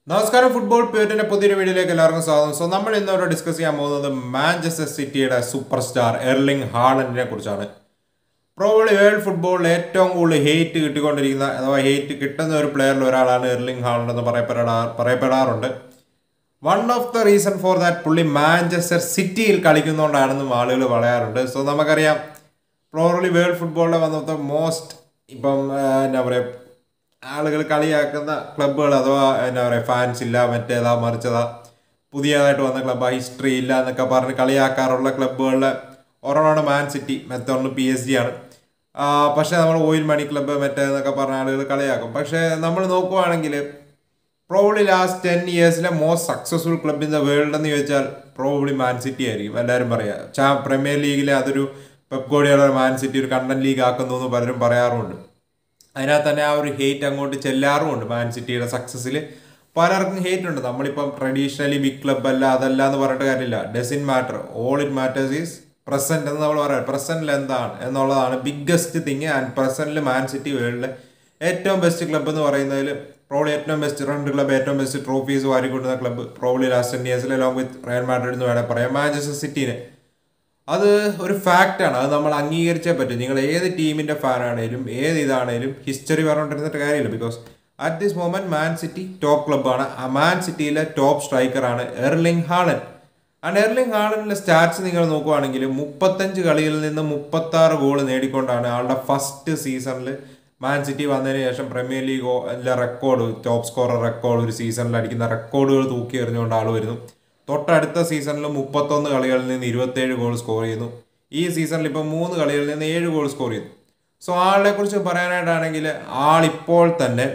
നമസ്കാരം ഫുട്ബോൾ പേരിന്റെ പുതിയൊരു വീഡിയോയിലേക്ക് എല്ലാവർക്കും സ്വാഗതം. നമ്മൾ ഇന്നോടെ ഡിസ്കസ് ചെയ്യാൻ പോകുന്നത് മാഞ്ചസ്റ്റർ സിറ്റിയുടെ സൂപ്പർ സ്റ്റാർ എർലിംഗ് ഹാലൻഡിനെ കുറിച്ചാണ്. പ്രോബബ്ലി വേൾഡ് ഫുട്ബോളിൽ ഏറ്റവും കൂടുതൽ ഹെയ്റ്റ് കിട്ടിക്കൊണ്ടിരിക്കുന്ന അഥവാ ഹെയ്റ്റ് കിട്ടുന്ന ഒരു പ്ലെയറിൽ ഒരാളാണ് എർലിംഗ് ഹാലൻഡ് എന്ന് പറയപ്പെടാറുണ്ട്. One of the reason for that പുള്ളി മാഞ്ചസ്റ്റർ സിറ്റിയിൽ കളിക്കുന്നതുകൊണ്ടാണെന്നും ആളുകൾ പറയാറുണ്ട്. നമുക്കറിയാം പ്രോബബ്ലി വേൾഡ് ഫുട്ബോളിലെ വൺ ഓഫ് ദ മോസ്റ്റ് എന്താ പറയുക ആളുകൾ കളിയാക്കുന്ന ക്ലബ്ബുകൾ അഥവാ എന്താ പറയുക ഫാൻസ് ഇല്ല മറ്റേതാ മറിച്ചതാ പുതിയതായിട്ട് വന്ന ക്ലബ്ബാ ഹിസ്റ്ററി ഇല്ല എന്നൊക്കെ പറഞ്ഞ് കളിയാക്കാറുള്ള ക്ലബ്ബുകളിലെ ഒരെണ്ണമാണ് മാൻ സിറ്റി, മറ്റൊന്ന് PSG ആണ്. പക്ഷേ നമ്മൾ ഓയിൽ മണി ക്ലബ്ബ് മറ്റേന്നൊക്കെ പറഞ്ഞ ആളുകൾ കളിയാക്കും. പക്ഷേ നമ്മൾ നോക്കുവാണെങ്കിൽ പ്രോബ്ലി ലാസ്റ്റ് 10 ഇയേഴ്സിലെ most successful club in the world എന്ന് ചോദിച്ചാൽ പ്രോബ്ലി മാൻ സിറ്റി ആയിരിക്കും. എല്ലാവരും പറയാം പ്രീമിയർ ലീഗിലെ അതൊരു പെപ് ഗാർഡിയോള മാൻ സിറ്റി ഒരു കണ്ടന്റ് ലീഗ് ആക്കുന്നു എന്ന് പലരും പറയാറുമുണ്ട്. അതിനകത്ത് തന്നെ ആ ഒരു ഹെയ്റ്റ് അങ്ങോട്ട് ചെല്ലാറുമുണ്ട്. മാൻ സിറ്റിയുടെ സക്സസ്സിൽ പലർക്കും ഹെയ്റ്റ് ഉണ്ട്. നമ്മളിപ്പം ട്രഡീഷണലി ബിഗ് ക്ലബ് അല്ല അതല്ല എന്ന് പറഞ്ഞിട്ട് കാര്യമില്ല. Doesn't matter, all it matters is present എന്ന് നമ്മൾ പറയാം. പ്രസന്റിൽ എന്താണ് എന്നുള്ളതാണ് ബിഗ്ഗസ്റ്റ് തിങ്. ആൻഡ് പ്രസന്റിൽ മാൻ സിറ്റി വേൾഡിലെ ഏറ്റവും ബെസ്റ്റ് ക്ലബ്ബ് എന്ന് പറയുന്നതിൽ പ്രോബ്ലി ഏറ്റവും ബെസ്റ്റ് റൺ ക്ലബ്ബ്, ഏറ്റവും ബെസ്റ്റ് ട്രോഫീസ് വാരിക്കൊണ്ടുന്ന ക്ലബ്ബ് പ്രോബ്ലി ലാസ്റ്റ് 10 ഇയേഴ്സിൽ അലോങ് വിത്ത് റയൽ മാഡ്രിഡ് എന്ന് വേണമെങ്കിൽ പറയാം മാഞ്ചസ്റ്റർ സിറ്റീനെ. അത് ഒരു ഫാക്റ്റാണ്, അത് നമ്മൾ അംഗീകരിച്ചേ പറ്റും. നിങ്ങൾ ഏത് ടീമിൻ്റെ ഫാനാണേലും ഏത് ഇതാണേലും ഹിസ്റ്ററി പറഞ്ഞുകൊണ്ടിരുന്നിട്ട് കാര്യമില്ല. Because at this moment Man City top ക്ലബ്ബാണ്. ആ മാൻ സിറ്റിയിലെ ടോപ്പ് സ്ട്രൈക്കറാണ് എർലിംഗ് ഹാലൻഡ്. ആൻഡ് എർലിംഗ് ഹാലൻഡിൻ്റെ സ്റ്റാറ്റ്സ് നിങ്ങൾ നോക്കുവാണെങ്കിൽ 35 കളികളിൽ നിന്ന് 36 ഗോൾ നേടിക്കൊണ്ടാണ് ആളുടെ ഫസ്റ്റ് സീസണിൽ മാൻ സിറ്റി വന്നതിന് ശേഷം Premier League record top scorer record ഒരു സീസണിൽ അടിക്കുന്ന റെക്കോർഡുകൾ തൂക്കി എറിഞ്ഞുകൊണ്ട് ആൾ വരുന്നു. തൊട്ടടുത്ത സീസണിൽ 31 കളികളിൽ നിന്ന് 27 ഗോൾ സ്കോർ ചെയ്യുന്നു. ഈ സീസണിൽ ഇപ്പോൾ 3 കളികളിൽ നിന്ന് 7 ഗോൾ സ്കോർ ചെയ്യുന്നു. ആളിനെ കുറിച്ച് പറയാനായിട്ടാണെങ്കിൽ ആളിപ്പോൾ തന്നെ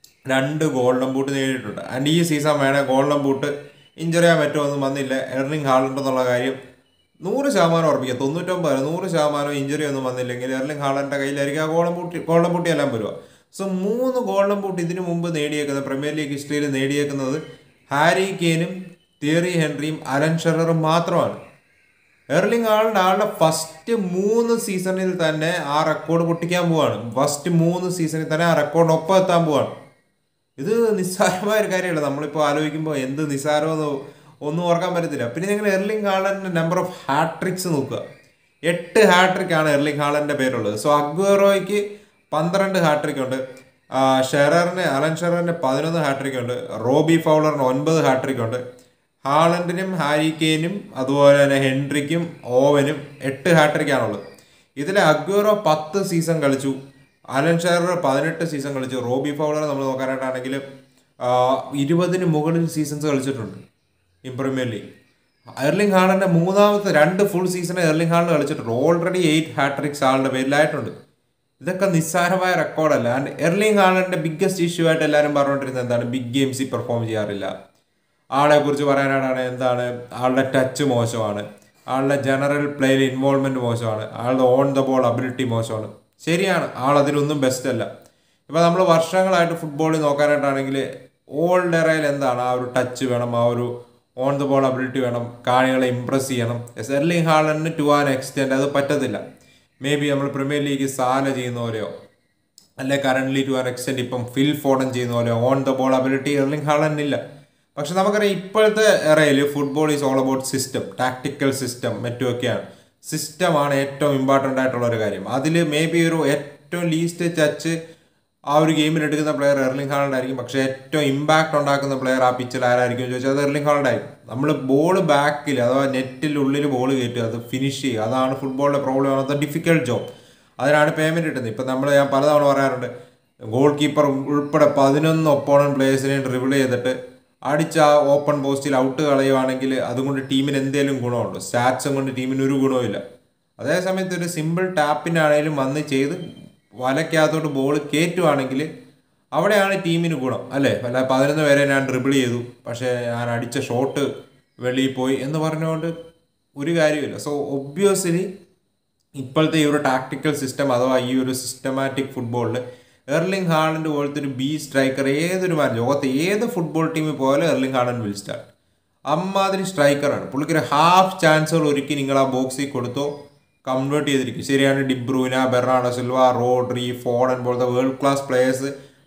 2 ഗോൾഡൻ ബൂട്ട് നേടിയിട്ടുണ്ട്. ആൻഡ് ഈ സീസൺ വേണേൽ ഗോൾഡൻ ബൂട്ട് ഇഞ്ചറി ചെയ്യാൻ പറ്റുമൊന്നും വന്നില്ല എർലിംഗ് ഹാലൻഡ് എന്നുള്ള കാര്യം 100% ഉറപ്പിക്കുക. 99-100% ഇഞ്ചറി ഒന്നും വന്നില്ലെങ്കിൽ എർലിംഗ് ഹാലൻഡിൻ്റെ കയ്യിലായിരിക്കും ആ ഗോൾഡൻ ബൂട്ടി എല്ലാം വരിക. 3 ഗോൾഡൻ ബൂട്ട് ഇതിനു മുമ്പ് നേടിയേക്കുന്നത് പ്രീമിയർ ലീഗ് ഹിസ്റ്ററിയിൽ നേടിയേക്കുന്നത് ഹാരി കെയ്നും തിയറി ഹെൻറിയും അലൻ ഷെററും മാത്രമാണ്. എർലിംഗ് ഹാലൻഡ് ആളുടെ ഫസ്റ്റ് 3 സീസണിൽ തന്നെ ആ റെക്കോർഡ് പൊട്ടിക്കാൻ പോവാണ്. ഫസ്റ്റ് 3 സീസണിൽ തന്നെ ആ റെക്കോർഡ് ഒപ്പം എത്താൻ പോവാണ്. ഇത് നിസ്സാരമായ ഒരു കാര്യമല്ല. നമ്മളിപ്പോൾ ആലോചിക്കുമ്പോൾ എന്ത് നിസ്സാരമെന്ന് ഒന്നും ഓർക്കാൻ പറ്റത്തില്ല. പിന്നെ നിങ്ങൾ എർലിംഗ് ഹാലൻഡിൻ്റെ നമ്പർ ഓഫ് ഹാട്രിക്സ് നോക്കുക. 8 ഹാട്രിക്കാണ് എർലിംഗ് ഹാലൻഡിൻ്റെ പേരുള്ളത്. അഗ്വേറോയ്ക്ക് 12 ഹാട്രിക് ഉണ്ട്. അലൻ ഷെററിന് 11 ഹാട്രിക് ഉണ്ട്. റോബി ഫൗളറിന് 9 ഹാട്രിക് ഉണ്ട്. ഹാലൻഡിനും ഹാരി കെയ്നും അതുപോലെ തന്നെ ഹെൻറിക്കും ഓവനും 8 ഹാട്രിക്കാണുള്ളത്. ഇതിൽ അഗ്വേറോ 10 സീസൺ കളിച്ചു, അലൻ ഷെറർ 18 സീസൺ കളിച്ചു. റോബി ഫൗളർ നമ്മൾ നോക്കാനായിട്ടാണെങ്കിൽ 20 മുകളിൽ സീസൺസ് കളിച്ചിട്ടുണ്ട് ഇൻ പ്രീമിയർ ലീഗ്. എർലിംഗ് ഹാലൻഡിന്റെ മൂന്നാമത്തെ 2 ഫുൾ സീസൺ എർലിംഗ് ഹാലൻഡ് കളിച്ചിട്ടുണ്ട്. ഓൾറെഡി 8 ഹാട്രിക്സ് ആളുടെ പേരിലായിട്ടുണ്ട്. ഇതൊക്കെ നിസ്സാരമായ റെക്കോർഡല്ല. ആൻഡ് എർലിംഗ് ഹാലൻഡിന്റെ ബിഗ്ഗസ്റ്റ് ഇഷ്യൂ ആയിട്ട് എല്ലാവരും പറഞ്ഞുകൊണ്ടിരുന്നത് എന്താണ്? ബിഗ് ഗെയിംസിൽ പെർഫോം ചെയ്യാറില്ല. ആളെ കുറിച്ച് പറയാനായിട്ടാണ് എന്താണ് ആളുടെ ടച്ച് മോശമാണ്, ആളുടെ ജനറൽ പ്ലേയിൽ ഇൻവോൾവ്മെൻറ്റ് മോശമാണ്, ആളുടെ ഓൺ ദ ബോൾ അബിലിറ്റി മോശമാണ്. ശരിയാണ്, ആളതിലൊന്നും ബെസ്റ്റ് അല്ല. ഇപ്പോൾ നമ്മൾ വർഷങ്ങളായിട്ട് ഫുട്ബോളിൽ നോക്കാനായിട്ടാണെങ്കിൽ ഓൾഡ് എറയിൽ എന്താണ് ആ ഒരു ടച്ച് വേണം, ആ ഒരു ഓൺ ദ ബോൾ അബിലിറ്റി വേണം, കാണികളെ ഇംപ്രസ് ചെയ്യണം. എർലിംഗ് ഹാലൻഡിന് ടു ആൻ എക്സ്റ്റെൻഡ് അത് പറ്റത്തില്ല. മേ ബി നമ്മൾ പ്രീമിയർ ലീഗ് സാല ചെയ്യുന്ന പോലെയോ അല്ലെ കറൻ്റ്ലി ടു ആൻ എക്സ്റ്റെൻഡ് ഇപ്പം ഫിൽ ഫോർഡൻ ചെയ്യുന്ന പോലെയോ on the ball ability Erling ഹാലൻഡിനില്ല. പക്ഷെ നമുക്കറിയാം ഇപ്പോഴത്തെ എറയിൽ football is all about system, tactical system മറ്റുമൊക്കെയാണ്. സിസ്റ്റമാണ് ഏറ്റവും ഇമ്പോർട്ടൻ്റ് ആയിട്ടുള്ള ഒരു കാര്യം. അതിൽ മേ ബി ഒരു ഏറ്റവും ലീസ്റ്റ് ടച്ച് ആ ഒരു ഗെയിമിൽ എടുക്കുന്ന പ്ലെയർ എർലിംഗ് ഹാലൻഡ് ആയിരിക്കും. പക്ഷേ ഏറ്റവും ഇമ്പാക്ട് ഉണ്ടാക്കുന്ന പ്ലെയർ ആ പിച്ചിൽ ആരായിരിക്കും എന്ന് ചോദിച്ചാൽ അത് എർലിംഗ് ഹാലൻഡ് ആയിരിക്കും. നമ്മൾ ബോൾ ബാക്കിൽ അഥവാ നെറ്റിനുള്ളിൽ ബോൾ കയറ്റുക, അത് ഫിനിഷ് ചെയ്യുക, അതാണ് ഫുട്ബോളിലെ പ്രോബ്ലം. അത് ഡിഫിക്കൽട്ട് ജോബ്. അതിനാണ് പേയ്മെൻറ്റ് കിട്ടുന്നത്. ഇപ്പം ഞാൻ പലതവണ പറയാറുണ്ട്, ഗോൾ കീപ്പർ ഉൾപ്പെടെ 11 ഒപ്പോണന്റ് പ്ലേയേഴ്സിനെ ഡ്രിബിൾ ചെയ്തിട്ട് അടിച്ച ഓപ്പൺ പോസ്റ്റിൽ ഔട്ട് കളയുവാണെങ്കിൽ അതുകൊണ്ട് ടീമിന് എന്തെങ്കിലും ഗുണമുണ്ടോ? സ്റ്റാറ്റ്സും കൊണ്ട് ടീമിന് ഒരു ഗുണവുമില്ല. അതേസമയത്ത് ഒരു സിമ്പിൾ ടാപ്പിനാണേലും വന്ന് ചെയ്ത് വലയ്ക്കകത്തോട്ട് ബോൾ കയറ്റുവാണെങ്കിൽ അവിടെയാണ് ടീമിന് ഗുണം, അല്ലേ? അല്ല 11 പേരെ ഞാൻ ഡ്രിബിൾ ചെയ്തു പക്ഷേ ഞാൻ അടിച്ച ഷോട്ട് വെളിയിൽ പോയി എന്ന് പറഞ്ഞുകൊണ്ട് ഒരു കാര്യമില്ല. ഒബ്വിയസ്ലി ഇപ്പോഴത്തെ ഈ ഒരു ടാക്ടിക്കൽ സിസ്റ്റം അഥവാ ഈ ഒരു സിസ്റ്റമാറ്റിക് ഫുട്ബോളിൽ എർലിംഗ് ഹാലൻഡ് പോലത്തെ ഒരു ബി സ്ട്രൈക്കർ ലോകത്തെ ഏത് ഫുട്ബോൾ ടീമിൽ പോയാലും എർലിംഗ് ഹാലൻഡ് വിൽ സ്റ്റാർട്ട്. അമ്മാതിരി സ്ട്രൈക്കറാണ്. പുള്ളിക്കൊരു ഹാഫ് ചാൻസുകൾ ഒരുക്കി നിങ്ങൾ ആ ബോക്സിൽ കൊടുത്തോ കൺവേർട്ട് ചെയ്തിരിക്കും. ശരിയാണ്, De Bruyne, Bernardo Silva, Rodri, Foden പോലത്തെ world class players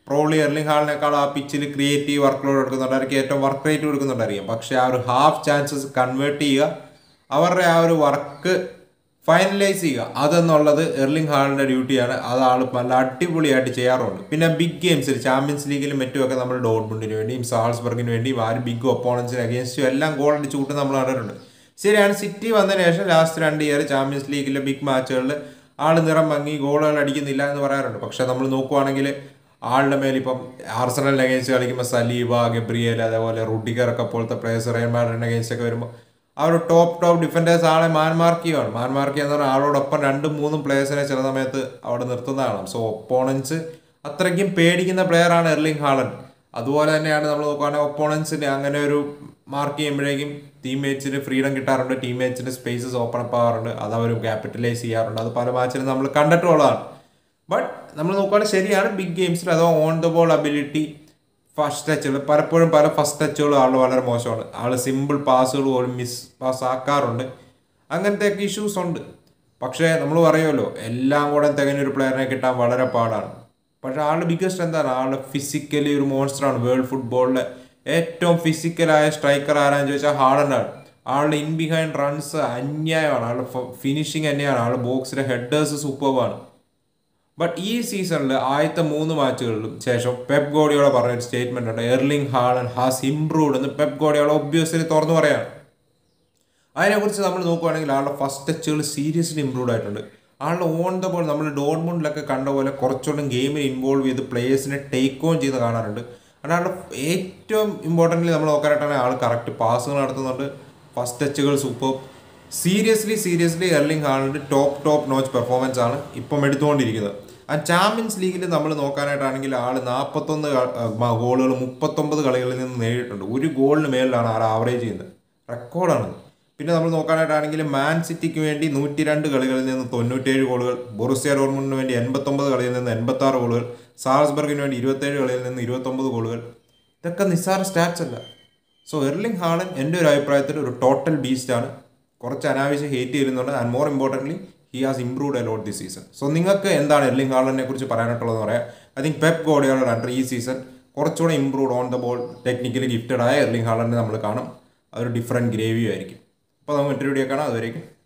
probably Erling ഹാളിനേക്കാൾ ആ പിച്ചിൽ ക്രിയേറ്റീവ് വർക്ക് ലോഡ് എടുക്കുന്നുണ്ടായിരിക്കും, ഏറ്റവും വർക്ക് റേറ്റ് കൊടുക്കുന്നുണ്ടായിരിക്കും. പക്ഷേ ആ ഒരു ഹാഫ് ചാൻസസ് കൺവേർട്ട് ചെയ്യുക, അവരുടെ ആ ഒരു വർക്ക് ഫൈനലൈസ് ചെയ്യുക, അതെന്നുള്ളത് എർലിംഗ് ഹാളിൻ്റെ ഡ്യൂട്ടിയാണ്. അത് ആൾ നല്ല അടിപൊളിയായിട്ട് ചെയ്യാറുണ്ട്. പിന്നെ ബിഗ് ഗെയിംസിൽ ചാമ്പ്യൻസ് ലീഗിലും മറ്റുമൊക്കെ നമ്മൾ ഡോർട്ട്മുണ്ടിന് വേണ്ടിയും സാൾസ്ബർഗിന് വേണ്ടിയും ആ ഒരു ബിഗ് ഒപ്പോണൻസിന് അഗേൻസ്റ്റും എല്ലാം ഗോൾ അടിച്ച് കൂട്ട് നമ്മൾ കണ്ടിട്ടുണ്ട്. ശരിയാണ്, സിറ്റി വന്നതിന് ശേഷം last 2 year champions league big മാച്ചുകളിൽ ആൾ നിറം ഭംഗി ഗോളുകൾ അടിക്കുന്നില്ല എന്ന് പറയാറുണ്ട്. പക്ഷേ നമ്മൾ നോക്കുവാണെങ്കിൽ ആളുടെ മേൽ ഇപ്പം ആർസണലിന് അഗേൻസ്റ്റ് കളിക്കുമ്പോൾ സലീബ, ഗബ്രിയേൽ, അതേപോലെ റുഡിഗർ ഒക്കെ പോലത്തെ പ്ലേയേഴ്സ് റയൽ മാഡ്രിഡിന് അഗേൻസ്റ്റ് ഒക്കെ വരുമ്പോൾ ആ ഒരു ടോപ്പ് ഡിഫൻഡേഴ്സ് ആളെ മാർക്ക് ചെയ്യുകയാണ്. മാർക്ക് ചെയ്യുക എന്ന് പറഞ്ഞാൽ ആളോടൊപ്പം 2-3 പ്ലേയേഴ്സിനെ ചില സമയത്ത് അവിടെ നിർത്തുന്നതാണ്. സോ ഒപ്പോണൻസ് അത്രയ്ക്കും പേടിക്കുന്ന പ്ലെയറാണ് എർലിംഗ് ഹാളൻഡ്. അതുപോലെ തന്നെയാണ് നമ്മൾ നോക്കുകയാണെങ്കിൽ ഒപ്പോണൻസിന് അങ്ങനെ ഒരു മാർക്ക് ചെയ്യുമ്പോഴേക്കും ടീംമേറ്റ്സിന് ഫ്രീഡം കിട്ടാറുണ്ട്, ടീംമേറ്റ്സിന് സ്പേസസ് ഓപ്പൺ അപ്പ് ആവാറുണ്ട്, അത് അവർ ക്യാപിറ്റലൈസ് ചെയ്യാറുണ്ട്. അത് പല മാച്ചിലും നമ്മൾ കണ്ടിട്ടുള്ളതാണ്. ബട്ട് നമ്മൾ നോക്കുകയാണെങ്കിൽ ശരിയാണ്, ബിഗ് ഗെയിംസിൽ അഥവാ on the ball ability, first ടച്ചുകൾ, പലപ്പോഴും പല ഫസ്റ്റ് ടച്ചുകളും ആൾ വളരെ മോശമാണ്. ആൾ സിമ്പിൾ പാസുകൾ പോലും മിസ് പാസ് ആക്കാറുണ്ട്. അങ്ങനത്തെയൊക്കെ ഇഷ്യൂസ് ഉണ്ട്. പക്ഷേ നമ്മൾ പറയുമല്ലോ, എല്ലാം കൂടെ തികഞ്ഞൊരു പ്ലെയറിനെ കിട്ടാൻ വളരെ പാടാണ്. പക്ഷേ ആളുടെ ബിഗ്ഗസ്റ്റ് എന്താണ്, ആൾ ഫിസിക്കലി ഒരു മോൺസ്റ്ററാണ്. വേൾഡ് ഫുട്ബോളിലെ ഏറ്റവും ഫിസിക്കലായ സ്ട്രൈക്കർ ആരാന്ന് ചോദിച്ചാൽ ഹാളൻഡാണ്. ആളുടെ ഇൻ ബിഹൈൻഡ് റൺസ് അന്യായമാണ്, ആളുടെ ഫിനിഷിങ് തന്നെയാണ്, ആളുടെ ബോക്സിലെ ഹെഡേഴ്സ് സൂപ്പർബാണ്. ബട്ട് ഈ സീസണിൽ ആദ്യത്തെ 3 മാച്ചുകളിലും ശേഷം പെപ്പ് ഗോർഡിയോള പറഞ്ഞൊരു സ്റ്റേറ്റ്മെന്റ് ഉണ്ട്, എർലിംഗ് ഹാളൻഡ് ഹാസ് ഇംപ്രൂവ്ഡ് എന്ന് പെപ്പ് ഗോർഡിയോള ഒബ്വിയസ്ലി തുറന്നു പറയാണ്. അതിനെക്കുറിച്ച് നമ്മൾ നോക്കുകയാണെങ്കിൽ ആളുടെ ഫസ്റ്റ് ടച്ചുകൾ സീരിയസ്ലി ഇംപ്രൂവ്ഡ് ആയിട്ടുണ്ട്. ആളുടെ ഓൺ ദ ബോൾ നമ്മൾ ഡോർട്ട്മുണ്ടിലൊക്കെ കണ്ട പോലെ കുറച്ചുകൂടെ ഗെയിമിൽ ഇൻവോൾവ് ചെയ്ത് പ്ലേയേഴ്സിനെ ടേക്ക് ഓൺ ചെയ്ത് കാണാറുണ്ട്. കാരണം ആളുടെ ഏറ്റവും ഇമ്പോർട്ടൻ്റ്ലി നമ്മൾ നോക്കാനായിട്ടാണെങ്കിൽ ആൾ കറക്റ്റ് പാസുകൾ നടത്തുന്നുണ്ട്, ഫസ്റ്റ് ടച്ചുകൾ super. Seriously Erling Haaland top notch performance ആണ് ഇപ്പം എടുത്തുകൊണ്ടിരിക്കുന്നത്. ആ ചാമ്പ്യൻസ് ലീഗിൽ നമ്മൾ നോക്കാനായിട്ടാണെങ്കിൽ ആൾ 41 ഗോളുകൾ 39 കളികളിൽ നിന്ന് നേടിയിട്ടുണ്ട്. 1 ഗോളിന് മേലിലാണ് ആൾ ആവറേജ് ചെയ്യുന്നത്, റെക്കോർഡാണ്. പിന്നെ നമ്മൾ നോക്കാനായിട്ടാണെങ്കിൽ മാൻ സിറ്റിക്ക് വേണ്ടി 102 കളികളിൽ നിന്ന് 97 ഗോളുകൾ, ബൊറുസിയ ഡോർട്ട്മുണ്ടിന് വേണ്ടി 89 കളിയിൽ നിന്ന് 86 ഗോളുകൾ, സാൾസ്ബർഗിന് വേണ്ടി 27 കളിയിൽ നിന്ന് 29 ഗോളുകൾ. ഇതൊക്കെ നിസ്സാര സ്റ്റാറ്റ്സ് അല്ല. സോ എർലിംഗ് ഹാളൻഡ് എൻ്റെ ഒരു അഭിപ്രായത്തിൽ ഒരു ടോട്ടൽ ബീസ്റ്റാണ്. കുറച്ച് അനാവശ്യം ഹേറ്റ് ചെയ്യുന്നുണ്ട്. And more importantly he has improved a lot this season. So നിങ്ങൾക്ക് എന്താണ് എർലിംഗ് ഹാളൻഡിനെ കുറിച്ച് പറയാനായിട്ടുള്ളതെന്ന് പറയാം. ഐ തിങ്ക് പെപ്പ് ഗോർഡിയോളയുടെ അണ്ടർ ഈ സീസൺ കുറച്ചുകൂടെ improved on the ball technically gifted ആയ എർലിംഗ് ഹാളൻഡിനെ നമ്മൾ കാണും. അതൊരു ഡിഫറെൻറ്റ് ഗ്രേവിയും ആയിരിക്കും. അപ്പോൾ നമുക്ക് മറ്റൊരു വീഡിയോ കാണാം. അതുവരേക്കും